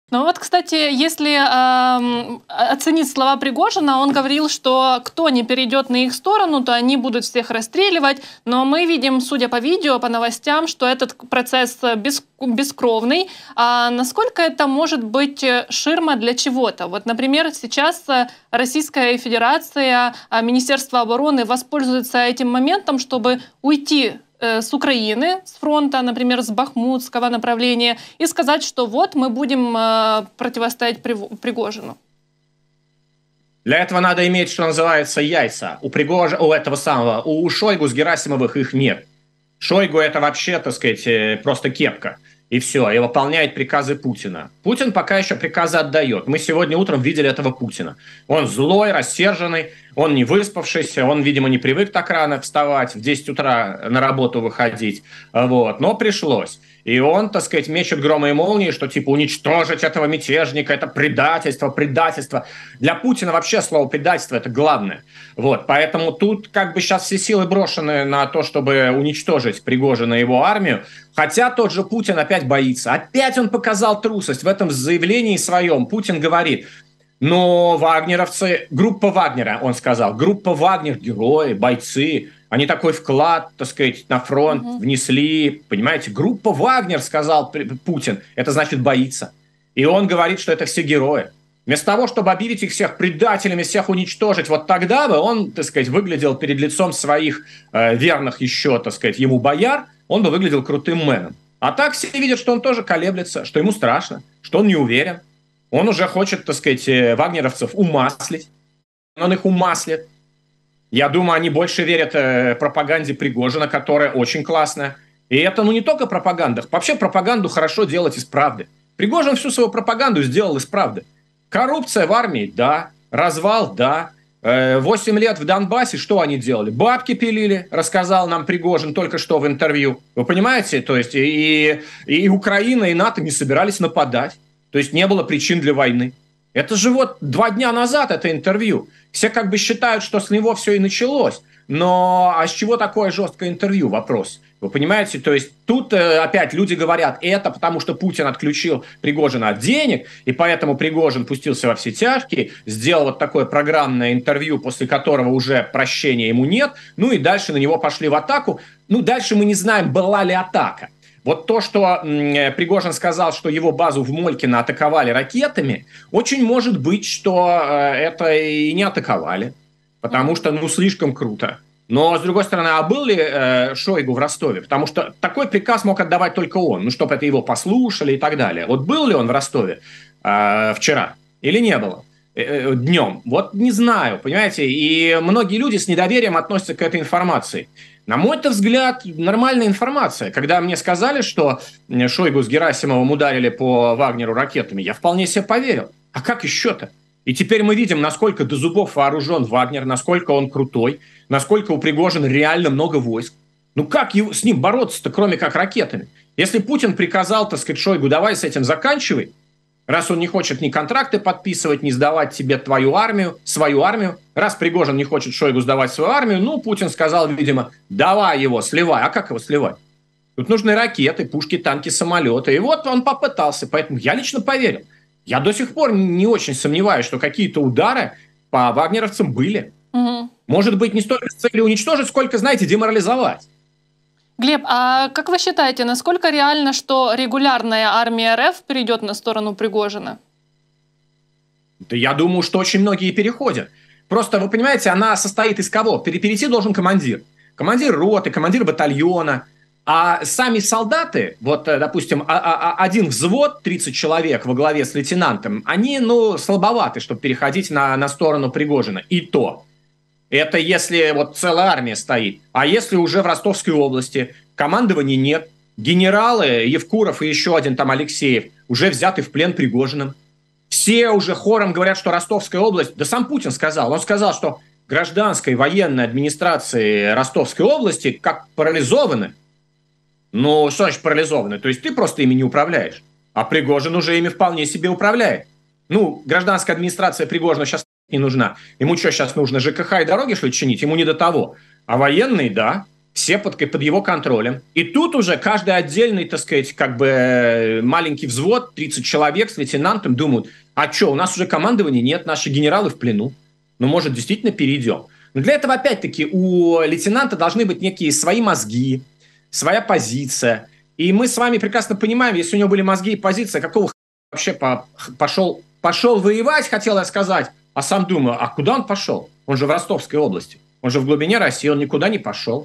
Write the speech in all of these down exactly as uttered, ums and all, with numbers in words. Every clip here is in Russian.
Ну вот, кстати, если э, оценить слова Пригожина, он говорил, что кто не перейдет на их сторону, то они будут всех расстреливать. Но мы видим, судя по видео, по новостям, что этот процесс бес, бескровный. А насколько это может быть ширма для чего-то? Вот, например, сейчас Российская Федерация, Министерство обороны воспользуется этим моментом, чтобы уйти с Украины, с фронта, например, с бахмутского направления, и сказать, что вот мы будем э, противостоять Пригожину. Для этого надо иметь, что называется, яйца. У Пригож... у этого самого, у Шойгу с Герасимовых их нет. Шойгу это вообще, так сказать, просто кепка. И все, и выполняет приказы Путина. Путин пока еще приказы отдает. Мы сегодня утром видели этого Путина. Он злой, рассерженный, он не выспавшийся, он, видимо, не привык так рано вставать, в десять утра на работу выходить. Вот. Но пришлось. И он, так сказать, мечет громы и молнии, что типа уничтожить этого мятежника, это предательство, предательство. Для Путина вообще слово предательство это главное. Вот. Поэтому тут как бы сейчас все силы брошены на то, чтобы уничтожить Пригожина и его армию. Хотя тот же Путин опять боится. Опять он показал трусость в этом заявлении своем. Путин говорит, но вагнеровцы, группа Вагнера, он сказал, группа Вагнер, герои, бойцы, они такой вклад, так сказать, на фронт угу. внесли, понимаете, группа Вагнер, сказал Путин, это значит боится. И он говорит, что это все герои. Вместо того, чтобы объявить их всех предателями, всех уничтожить, вот тогда бы он, так сказать, выглядел перед лицом своих э, верных еще, так сказать, ему бояр, он бы выглядел крутым мэном. А так все видят, что он тоже колеблется, что ему страшно, что он не уверен. Он уже хочет, так сказать, вагнеровцев умаслить. Он их умаслит. Я думаю, они больше верят э, пропаганде Пригожина, которая очень классная. И это, ну, не только пропаганда. Вообще пропаганду хорошо делать из правды. Пригожин всю свою пропаганду сделал из правды. Коррупция в армии, да. Развал, да. Восемь лет в Донбассе, что они делали? Бабки пилили, рассказал нам Пригожин только что в интервью. Вы понимаете? То есть и, и Украина, и НАТО не собирались нападать. То есть не было причин для войны. Это же вот два дня назад это интервью. Все как бы считают, что с него все и началось. Но а с чего такое жесткое интервью? Вопрос. Вы понимаете? То есть тут э, опять люди говорят, это потому что Путин отключил Пригожина от денег, и поэтому Пригожин пустился во все тяжкие, сделал вот такое программное интервью, после которого уже прощения ему нет, ну и дальше на него пошли в атаку. Ну дальше мы не знаем, была ли атака. Вот то, что м, Пригожин сказал, что его базу в Молькино атаковали ракетами, очень может быть, что э, это и не атаковали, потому что, ну, слишком круто. Но, с другой стороны, а был ли э, Шойгу в Ростове? Потому что такой приказ мог отдавать только он, ну, чтобы это его послушали и так далее. Вот был ли он в Ростове э, вчера или не было э, днем? Вот не знаю, понимаете? И многие люди с недоверием относятся к этой информации. На мой взгляд, нормальная информация. Когда мне сказали, что Шойгу с Герасимовым ударили по Вагнеру ракетами, я вполне себе поверил. А как еще-то? И теперь мы видим, насколько до зубов вооружен Вагнер, насколько он крутой, насколько у Пригожина реально много войск. Ну как его, с ним бороться-то, кроме как ракетами? Если Путин приказал, так сказать, Шойгу, давай с этим заканчивай, раз он не хочет ни контракты подписывать, ни сдавать тебе твою армию, свою армию, раз Пригожин не хочет Шойгу сдавать свою армию, ну, Путин сказал, видимо, давай его, сливай. А как его сливать? Тут нужны ракеты, пушки, танки, самолеты. И вот он попытался, поэтому я лично поверил. Я до сих пор не очень сомневаюсь, что какие-то удары по вагнеровцам были. Угу. Может быть, не столько с целью уничтожить, сколько, знаете, деморализовать. Глеб, а как вы считаете, насколько реально, что регулярная армия РФ перейдет на сторону Пригожина? Да я думаю, что очень многие переходят. Просто, вы понимаете, она состоит из кого? Перейти должен командир. Командир роты, командир батальона. А сами солдаты, вот, допустим, один взвод, тридцать человек во главе с лейтенантом, они, ну, слабоваты, чтобы переходить на, на сторону Пригожина. И то. Это если вот целая армия стоит. А если уже в Ростовской области командования нет, генералы Евкуров и еще один там Алексеев уже взяты в плен Пригожиным. Все уже хором говорят, что Ростовская область, да сам Путин сказал, он сказал, что гражданской военной администрации Ростовской области как парализованы. Ну, что значит парализованы? То есть ты просто ими не управляешь, а Пригожин уже ими вполне себе управляет. Ну, гражданская администрация Пригожина сейчас не нужна. Ему что сейчас нужно, ЖКХ и дороги, что ли, чинить? Ему не до того. А военные, да. все под, под его контролем. И тут уже каждый отдельный, так сказать, как бы маленький взвод, тридцать человек с лейтенантом думают, а что, у нас уже командования нет, наши генералы в плену. Ну, может, действительно перейдем. Но для этого, опять-таки, у лейтенанта должны быть некие свои мозги, своя позиция. И мы с вами прекрасно понимаем, если у него были мозги и позиция, какого х... вообще по... пошел, пошел воевать, хотел я сказать, а сам думаю, а куда он пошел? Он же в Ростовской области, он же в глубине России, он никуда не пошел.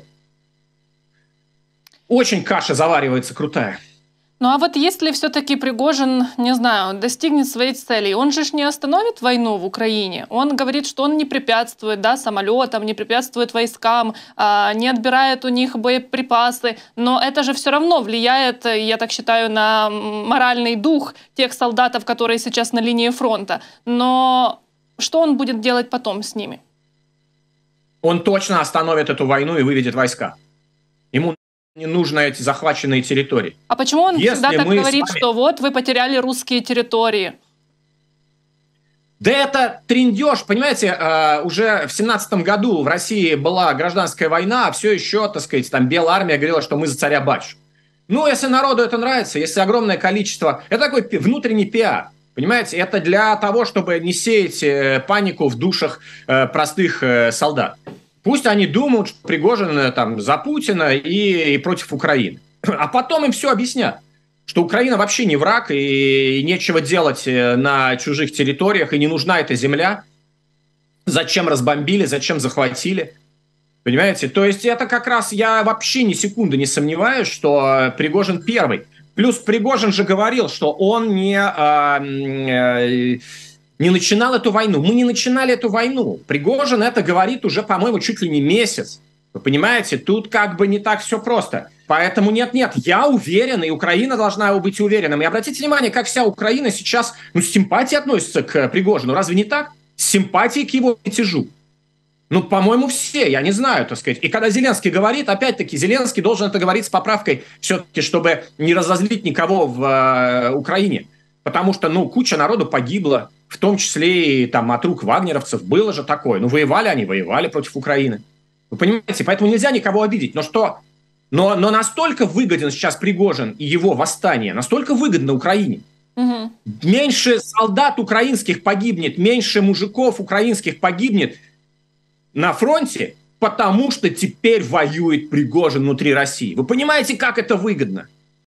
Очень каша заваривается крутая. Ну а вот если все-таки Пригожин, не знаю, достигнет своей цели, он же ж не остановит войну в Украине. Он говорит, что он не препятствует, да, самолетам, не препятствует войскам, а, не отбирает у них боеприпасы. Но это же все равно влияет, я так считаю, на моральный дух тех солдатов, которые сейчас на линии фронта. Но что он будет делать потом с ними? Он точно остановит эту войну и выведет войска. Ему не нужны эти захваченные территории. А почему он Если всегда так говорит, вами... что вот вы потеряли русские территории? Да это трындеж, понимаете, э, уже в семнадцатом году в России была гражданская война, а все еще, так сказать, там Белая армия говорила, что мы за царя батюшку. Ну, если народу это нравится, если огромное количество... Это такой внутренний пиар, понимаете? Это для того, чтобы не сеять э, панику в душах э, простых э, солдат. Пусть они думают, что Пригожин там за Путина и, и против Украины. А потом им все объяснят, что Украина вообще не враг, и нечего делать на чужих территориях, и не нужна эта земля. Зачем разбомбили, зачем захватили. Понимаете? То есть это как раз, я вообще ни секунды не сомневаюсь, что Пригожин первый. Плюс Пригожин же говорил, что он не... А, а, не начинал эту войну. Мы не начинали эту войну. Пригожин это говорит уже, по-моему, чуть ли не месяц. Вы понимаете, тут как бы не так все просто. Поэтому нет-нет, я уверен, и Украина должна быть уверенным. И обратите внимание, как вся Украина сейчас ну, с симпатией относится к Пригожину. Разве не так? С симпатией к его мятежу. Ну, по-моему, все, я не знаю, так сказать. И когда Зеленский говорит, опять-таки, Зеленский должен это говорить с поправкой все-таки, чтобы не разозлить никого в э, Украине. Потому что, ну, куча народу погибла, в том числе и там от рук вагнеровцев. Было же такое. Ну, воевали они, воевали против Украины. Вы понимаете? Поэтому нельзя никого обидеть. Но что? Но, но настолько выгоден сейчас Пригожин и его восстание, настолько выгодно Украине. Угу. Меньше солдат украинских погибнет, меньше мужиков украинских погибнет на фронте, потому что теперь воюет Пригожин внутри России. Вы понимаете, как это выгодно?